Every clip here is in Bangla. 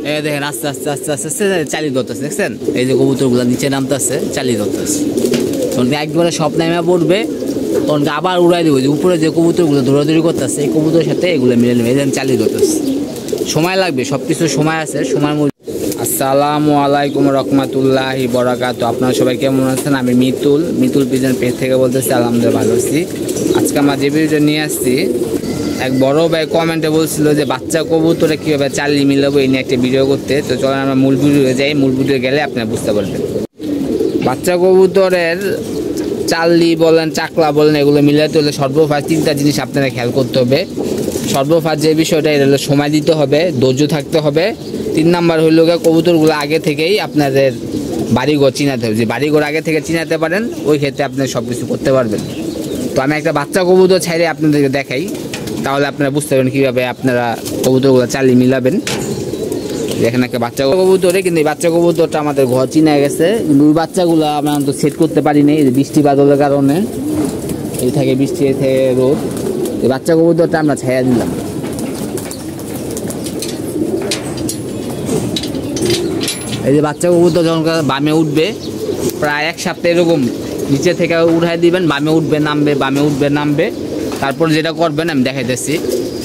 এই দেখেন আস্তে আস্তে আস্তে আস্তে আস্তে চালিয়ে ধরতেছে, দেখছেন? এই যে কবুতরগুলো নিচে নামতেছে, চালিয়ে ধরতেছে। তখন একবারে সব নামে পড়বে, তখন আবার উড়াই দেবো। যে উপরে যে কবুতরগুলো দৌড়াদৌড়ি করতেছে, এই কবুতরের সাথে এগুলো মিলে নেবে। এই যে চালিয়ে ধরতেছে, সময় লাগবে, সব কিছু সময় আছে, সময় মধ্যে। আসসালামু আলাইকুম রহমতুল্লাহি বরাকাতু। আপনারা সবাই কেমন আছেন? আমি মিতুল পিজন পেজ থেকে বলতেছি। আলহামদুলিল্লাহ ভালো আছি। আজকে আমরা যে ভিডিওটা নিয়ে আসছি, এক বড় ভাই কমেন্টে বলছিল যে বাচ্চা কবুতরে কীভাবে চাল্লি মিলাবো, এই নিয়ে একটা ভিডিও করতে। তো চলেন আমরা মূল ভিডিও যাই। মূল ভিডিও গেলে আপনারা বুঝতে পারবেন। বাচ্চা কবুতরের চাল্লি বলেন, চাকলা বলেন, এগুলো মিলাতে হলে সর্বপ্রথম তিনটা জিনিস আপনারা খেয়াল করতে হবে। সর্বপ্রথম যে বিষয়টা, এটা হলো সময় দিতে হবে, ধৈর্য থাকতে হবে। 3 নাম্বার হইল কবুতরগুলো আগে থেকেই আপনাদের বাড়িঘর চিনাতে হবে। যে বাড়িঘর আগে থেকে চিনাতে পারেন, ওই ক্ষেত্রে আপনি সব কিছু করতে পারবেন। তো আমি একটা বাচ্চা কবুতর ছাইরে আপনাদেরকে দেখাই, তাহলে আপনারা বুঝতে পারবেন কীভাবে আপনারা কবুতরগুলো চাল্লি মিলাবেন। দেখেন একটা বাচ্চা কবুতরে, কিন্তু এই বাচ্চা কবুতরটা আমাদের ঘর চিনা গেছে, কিন্তু ওই বাচ্চাগুলো আমরা তো সেট করতে পারিনি এই বৃষ্টি বাদলের কারণে। এই থাকে বৃষ্টি, এই থেকে রোদ। এই বাচ্চা কবুতরটা আমরা ছায়া দিলাম। এই যে বাচ্চা কবুতর যখন বামে উঠবে, প্রায় 1 সপ্তাহ এরকম নিচে থেকে উঠাই দিবেন, বামে উঠবে নামবে, বামে উঠবে নামবে। তারপর যেটা করবেন আমি দেখাইতেছি।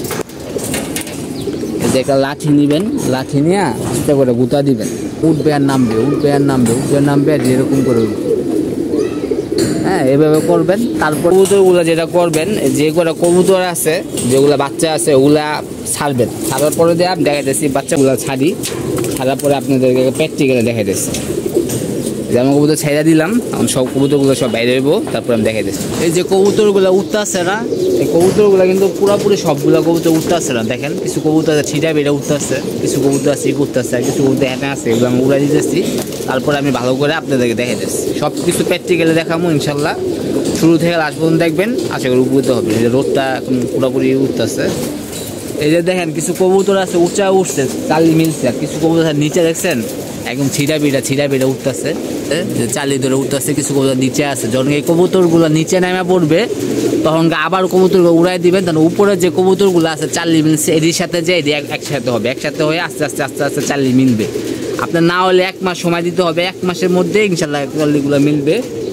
একটা লাঠি নেবেন, লাঠি নিয়ে আস্তে করে গুতা দিবেন, উঠবে আর নামবে, উঠবে আর নামবে, উঠবে আর নামবে, আর যেরকম করে উঠবে। হ্যাঁ, এভাবে করবেন। তারপর কবুতরগুলো যেটা করবেন, যে করে কবুতর আছে, যেগুলো বাচ্চা আছে, ওগুলা ছাড়বেন। ছাড়ার পরে দিয়ে আমি দেখাইতেছি বাচ্চাগুলো ছাড়ার পরে আপনাদেরকে প্র্যাকটিক্যালে দেখাইতেছি। যেমন কবুতর ছাইড়া দিলাম, এখন সব কবুতরগুলো সব বাইরে হইব, তারপর আমি দেখাইতেছি। এই যে কবুতরগুলো উঠতে আসছে না, এই কবুতরগুলো কিন্তু পুরোপুরি সবগুলো কবুতর উঠতে আসছে না। দেখেন কিছু কবুতর আছে ছিটা বেড়ে উঠতে আসছে, কিছু কবুতর আছে উঠতে আসছে, আর কিছু কবুতর হ্যাঁ আছে, এগুলো আমি উড়াই দিতেছি। তারপরে আমি ভালো করে আপনাদেরকে দেখাইতেছি। সব কিছু প্র্যাকটিক্যালে দেখাবো ইনশাল্লাহ। শুরু থেকে লাস্ট পর্যন্ত দেখবেন, আশা করি উপকৃত হবে। এই যে রোদটা এখন পুরোপুরি উঠতে আসছে। এই যে দেখেন কিছু কবুতর আছে উঁচা উঠছে, চাল্লি মিলছে, আর কিছু কবুতর নিচে দেখছেন একদম ছিড়া বিড়া উঠতেছে, চালি ধরে উঠতেছে। কিছু কবুতর নিচে আছে, যখন এই কবুতরগুলো নিচে নেমে পড়বে, তখন আবার কবুতরগুলো উড়াই দিবেন। তখন উপরে যে কবুতরগুলো আছে চাল্লি মিলছে, এদের সাথে যে এটি একসাথে হবে, একসাথে হয়ে আস্তে আস্তে আস্তে আস্তে চাল্লি মিলবে। আপনার না হলে 1 মাস সময় দিতে হবে, 1 মাসের মধ্যে ইনশাল্লাহ চাল্লিগুলো মিলবে।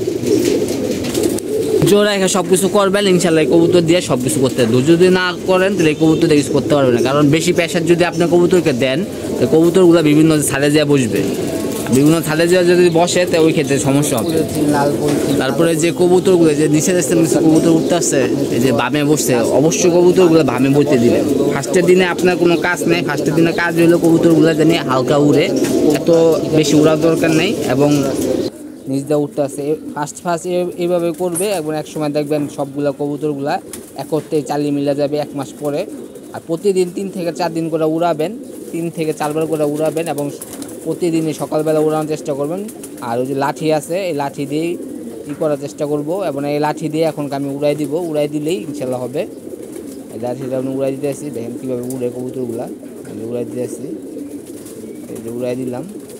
জোর রেখে সব কিছু করবেন ইনশাল্লাহ, কবুতর দিয়ে সব কিছু করতে হবে। যদি না করেন তাহলে এই কবুতর দিয়ে কিছু করতে পারবেন না। কারণ বেশি প্রেশার যদি আপনি কবুতরকে দেন, কবুতরগুলো বিভিন্ন ছাদে যেয়ে বসবে, বিভিন্ন ছাদে যেয়ে যদি বসে, তো ওই ক্ষেত্রে সমস্যা হবে। তারপরে যে কবুতরগুলো যে নিচে দেখছেন কিছু কবুতর উঠতে আসছে, এই যে বামে বসছে, অবশ্যই কবুতরগুলো বামে বসতে দিবেন। ফার্স্টের দিনে আপনার কোনো কাজ নেই, ফার্স্টের দিনে কাজ হইলে কবুতরগুলো জানি হালকা উড়ে, এত বেশি উড়ার দরকার নেই। এবং নিচ দিয়ে উঠতে আসে ফার্স্ট এইভাবে করবে, এবং এক সময় দেখবেন সবগুলা কবুতরগুলা একত্রে চাল্লি মিলে যাবে 1 মাস পরে। আর প্রতিদিন 3 থেকে 4 দিন করে উড়াবেন, 3 থেকে 4 বার করে উড়াবেন, এবং প্রতিদিনই সকালবেলা উড়ানোর চেষ্টা করবেন। আর ওই যে লাঠি আছে, এই লাঠি দিয়েই করার চেষ্টা করব, এবং এই লাঠি দিয়ে এখন আমি উড়াই দিব, উড়াই দিলেই ইনশাল্লাহ হবে। এই লাঠিটা আমি উড়াই দিতে আসি, দেখেন কীভাবে উড়ে কবুতরগুলা, উড়াই দিতে আসি। এই যে উড়াই দিলাম,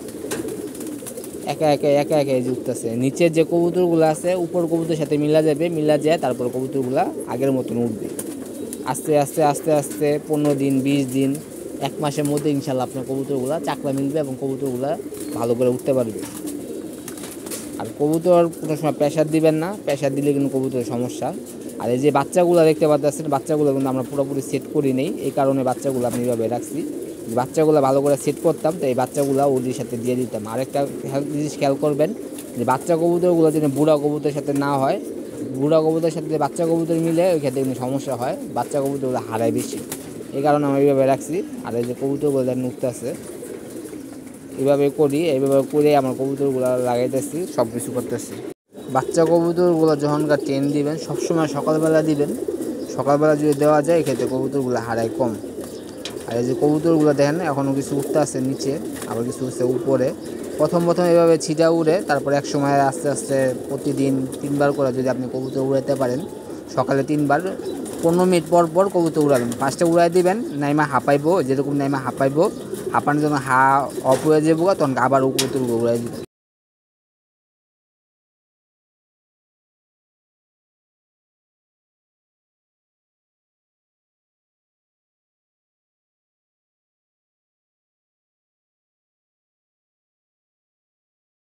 একা একা এই যে উঠতেছে। নিচের যে কবুতরগুলো আছে উপর কবুতরের সাথে মিলা যাবে, মিলা যায়, তারপর কবুতরগুলা আগের মতন উঠবে। আস্তে আস্তে আস্তে আস্তে 15 দিন 20 দিন 1 মাসের মধ্যে ইনশাল্লাহ আপনার কবুতরগুলা চাকলা মিলবে, এবং কবুতরগুলা ভালো করে উঠতে পারবে। আর কবুতর কোনো সময় প্রেশার দিবেন না, প্রেশার দিলে কিন্তু কবুতরের সমস্যা। আর এই যে বাচ্চাগুলো দেখতে পাচ্ছেন, বাচ্চাগুলো কিন্তু আমরা পুরোপুরি সেট করি নেই, এই কারণে বাচ্চাগুলো আমি এইভাবে রাখছি। বাচ্চাগুলো ভালো করে সেট করতাম, তো এই বাচ্চাগুলো ওদের সাথে দিয়ে দিতাম। আরেকটা জিনিস খেয়াল করবেন, যে বাচ্চা কবুতরগুলো যেন বুড়া কবুতরের সাথে না হয়। বুড়া কবুতরের সাথে যে বাচ্চা কবুতর মিলে, ওই ক্ষেত্রে কিন্তু সমস্যা হয়, বাচ্চা কবুতরগুলো হারায় বেশি, এই কারণে আমি এইভাবে রাখছি। আর এই যে কবুতরগুলো যেন উঠতে আছে, এইভাবে করি, এইভাবে করে আমার কবুতরগুলো লাগাইতেছি, সব কিছু করতেছি। বাচ্চা কবুতরগুলো যখনকার ট্রেন দিবেন, সবসময় সকালবেলা দিবেন। সকালবেলা যদি দেওয়া যায়, এক্ষেত্রে কবুতরগুলো হারায় কম। আর এই যে কবুতরগুলো দেখেন এখনও কিছু উঠতে আছে নিচে, আবার কিছু উঠছে উপরে। প্রথম এভাবে ছিটা উড়ে, তারপর এক সময় আস্তে আস্তে প্রতিদিন 3 বার করে যদি আপনি কবুতর উড়াইতে পারেন, সকালে 3 বার 15 মিনিট পর পর কবুতর উড়াবেন। 5টা উড়াই দিবেন, নাইমা হাঁপাইবো, যেরকম নাইমা হাঁপাইবো, হাঁপানোর জন্য অফ হয়ে যাবো, তখন আবার কবুতর উড়াই দিবেন।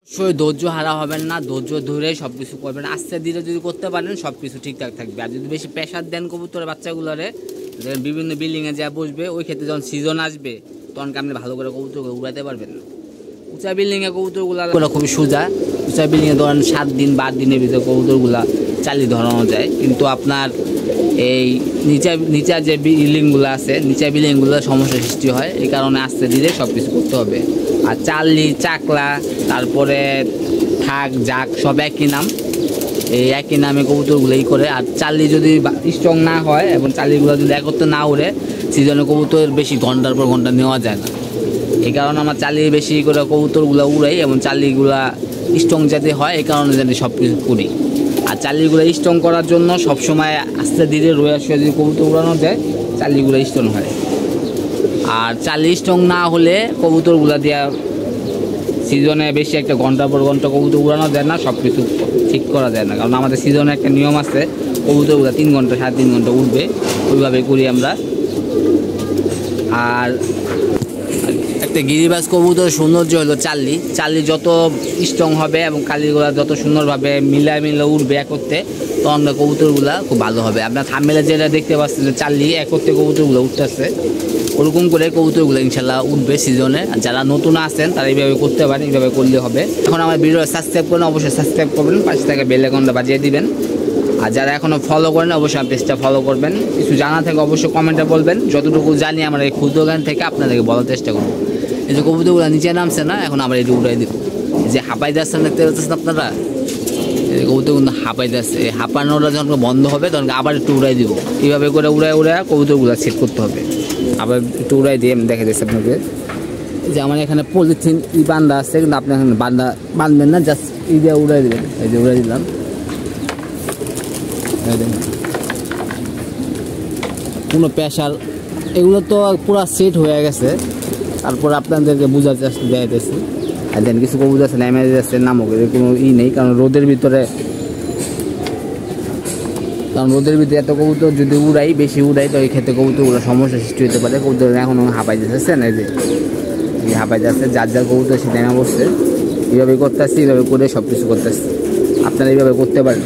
অবশ্যই ধৈর্য হারা হবেন না, ধৈর্য ধরে সব কিছু করবেন। আস্তে ধীরে যদি করতে পারেন সব কিছু ঠিকঠাক থাকবে। আর যদি বেশি প্রেশার দেন কবুতরের বাচ্চাগুলোরে, বিভিন্ন বিল্ডিংয়ে যা বসবে, ওই ক্ষেত্রে যখন সিজন আসবে তখন আপনি ভালো করে কবুতরগুলো উড়াতে পারবেন না। উঁচা বিল্ডিংয়ে কবুতরগুলো খুবই সোজা। উঁচা বিল্ডিংয়ে ধরেন 7 দিন বা 8 দিনের ভিতরে কবুতরগুলা চালিয়ে ধরানো যায়। কিন্তু আপনার এই নিচা যে বিল্ডিংগুলো আছে, নিচা বিল্ডিংগুলো সমস্যার সৃষ্টি হয়। এই কারণে আস্তে ধীরে সব কিছু করতে হবে। আর চাল্লি, চাকলা, তারপরে থাক, জাক সব একই নাম। এই একই নামে কবুতরগুলোই করে। আর চাল্লি যদি স্ট্রং না হয় এবং চাল্লিগুলো যদি একত্রে না উড়ে, সিজনে কবুতর বেশি ঘন্টার পর ঘন্টা নেওয়া যায় না। এই কারণে আমার চাল্লি বেশি করে কবুতরগুলো উড়াই এবং চাল্লিগুলা স্ট্রং যাতে হয়, এই কারণে জানি সব কিছু করি। আর চাল্লিগুলো স্ট্রং করার জন্য সবসময় আস্তে ধীরে রয়ে আসে, যদি কবুতর উড়ানো যায় চাল্লিগুলো স্ট্রং হয়। আর চাল্লি স্ট্রং না হলে কবুতরগুলো দেওয়া সিজনে বেশি একটা ঘন্টার পর ঘন্টা কবুতর উড়ানো যায় না, সব কিছু ঠিক করা যায় না। কারণ আমাদের সিজনে একটা নিয়ম আছে, কবুতরগুলো 3 ঘন্টা 3.5 ঘন্টা উঠবে, ওইভাবে করি আমরা। আর একটা গিরিবাজ কবুতর সৌন্দর্য হলো চাল্লি যত স্ট্রং হবে এবং কালিগুলো যত সুন্দরভাবে মিলে উঠবে একত্রে, তখন কবুতরগুলো খুব ভালো হবে। আপনার থাম্বনেলে যেটা দেখতে পাচ্ছেন যে চাল্লি একত্রে কবুতরগুলো উঠতেছে, ওরকম করে কবুতরগুলো ইনশাল্লাহ উঠবে সিজনে। আর যারা নতুন আসেন তারা এইভাবে করতে পারেন, এইভাবে করলে হবে। এখন আমার ভিডিও সাবস্ক্রাইব করেন, অবশ্যই সাবস্ক্রাইব করবেন, পাশে থেকে বেল আইকনটা বাজিয়ে দিবেন। আর যারা এখনও ফলো করেন অবশ্যই আমার পেজটা ফলো করবেন। কিছু জানা থেকে অবশ্যই কমেন্টে বলবেন, যতটুকু জানি আমার এই ক্ষুদ্র জ্ঞান থেকে আপনাদেরকে বলার চেষ্টা করবো। এই যে কবুতরগুলো নিচে নামছে না, এখন আবার এটি উড়াই দিব। এই যে হাঁপাই যাচ্ছেন দেখতে পাচ্ছেন আপনারা, এই কবুতরগুলো হাঁপাই যাচ্ছে। এই হাঁপানোটা যখন বন্ধ হবে তখন আবার একটু উড়াই দিব। এইভাবে করে উড়ায় কবুতরগুলো সেট করতে হবে। আবার একটু উড়াই দিয়ে আমি দেখা যাচ্ছে আপনাকে যে আমার এখানে পলিথিন বান্ধা আছে, কিন্তু আপনি এখানে বাঁধবেন না, জাস্ট দিয়ে উড়াই দেবেন। এই যে উড়াই দিলাম, কোনো প্রেশার এগুলো তো পুরো সেট হয়ে গেছে। তারপর আপনাদেরকে বোঝার চেষ্টা দেখাইতেছি। আর দেন কিছু কবুতর আছে নেমে যাচ্ছে, নামক এর কোনো নেই। কারণ রোদের ভিতরে এত কবুতর যদি উড়াই, বেশি উড়াই, তো এই ক্ষেত্রে কবুতরগুলো সমস্যার সৃষ্টি হতে পারে। কবুতর এখন হাঁপাই যাচ্ছে না, এই যে হাঁপাই যাচ্ছে, যার কবুতর সে নেমে বসছে। এইভাবে করতে আসছি, এইভাবে করে সব কিছু করতে আসছি। আপনারা এইভাবে করতে পারেন।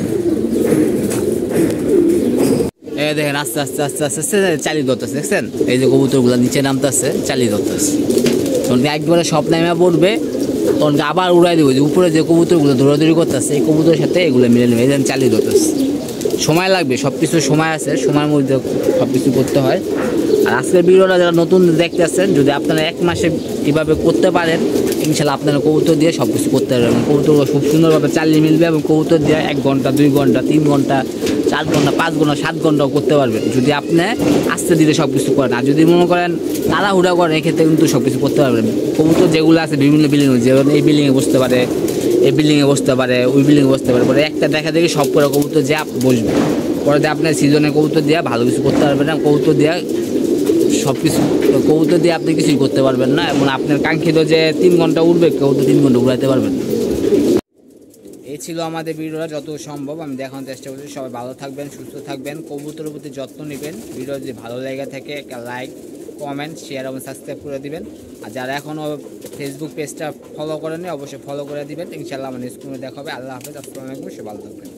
দেখেন আস্তে আস্তে আস্তে আস্তে আস্তে চালিয়ে ধরতেছে, দেখছেন? এই যে কবুতরগুলো নিচে নামতেছে, চালিয়ে ধরতেছে। তখন একবারে সব নামে পড়বে, তখন আবার উড়াই দেবো। যে উপরে যে কবুতরগুলো দৌড়াদৌড়ি করতেছে, এই কবুতরের সাথে এগুলো মিলে নেবে, এই চালিয়ে ধরতেছে। সময় লাগবে, সব কিছু সময় আছে, সময়ের মধ্যে সব কিছু করতে হয়। আর আজকের ভিডিওটা যারা নতুন দেখতেছেন, যদি আপনারা 1 মাসে এভাবে করতে পারেন, ইনশাল্লাহ আপনারা কবুতর দিয়ে সব কিছু করতে পারবেন। কবুতরগুলো খুব সুন্দরভাবে চালিয়ে মিলবে এবং কবুতর দিয়ে 1 ঘন্টা 2 ঘন্টা 3 ঘন্টা 4 ঘন্টা 5 ঘন্টা 7 ঘন্টাও করতে পারবেন, যদি আপনি আস্তে ধীরে সব কিছু করেন। আর যদি মনে করেন তাড়াহুড়া করেন, এক্ষেত্রে কিন্তু সব কিছু করতে পারবেন। কবুতর যেগুলো আছে বিভিন্ন বিল্ডিং, যেমন এই বিল্ডিংয়ে বসতে পারে, এই বিল্ডিংয়ে বসতে পারে, ওই বিল্ডিংয়ে বসতে পারে, পরে একটা দেখা দেখে সব করে কবুতর যে বসবে। পরে আপনার সিজনে কবুতর দিয়ে ভালো কিছু করতে পারবেন না। কবুতর দিয়ে সব কিছু, কবুতর দিয়ে আপনি কিছুই করতে পারবেন না। এবং আপনার কাঙ্ক্ষিত যে 3 ঘন্টা উঠবে, কবুতর 3 ঘন্টা উড়াইতে পারবেন না। এই ছিল আমাদের ভিডিওটা, যত সম্ভব আমি দেখানোর চেষ্টা করছি। সবাই ভালো থাকবেন, সুস্থ থাকবেন, কবুতরের প্রতি যত্ন নেবেন। ভিডিও যদি ভালো লেগে থাকে একটা লাইক, কমেন্ট, শেয়ার এবং সাবস্ক্রাইব করে দিবেন। আর যারা এখনও ফেসবুক পেজটা ফলো করেননি অবশ্যই ফলো করে দিবেন। ইনশাআল্লাহ আমার স্ক্রিনে দেখা হবে। আল্লাহ হাফেজ, আসসালামু আলাইকুম, সবাই ভালো থাকবেন।